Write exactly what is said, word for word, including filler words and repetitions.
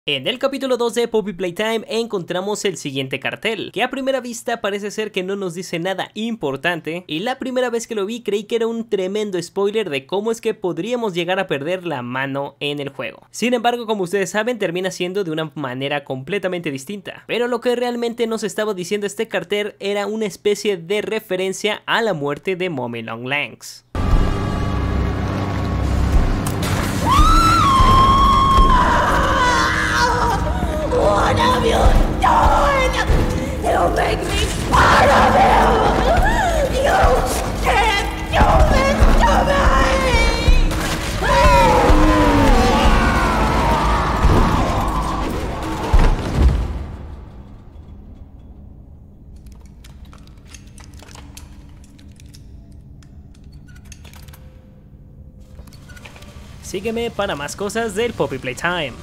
En el capítulo dos de Poppy Playtime encontramos el siguiente cartel, que a primera vista parece ser que no nos dice nada importante, y la primera vez que lo vi creí que era un tremendo spoiler de cómo es que podríamos llegar a perder la mano en el juego. Sin embargo, como ustedes saben, termina siendo de una manera completamente distinta, pero lo que realmente nos estaba diciendo este cartel era una especie de referencia a la muerte de Mummy Longlegs. What have you done? You make me part of you! You can't do this to me! Sígueme para más cosas del Poppy Playtime.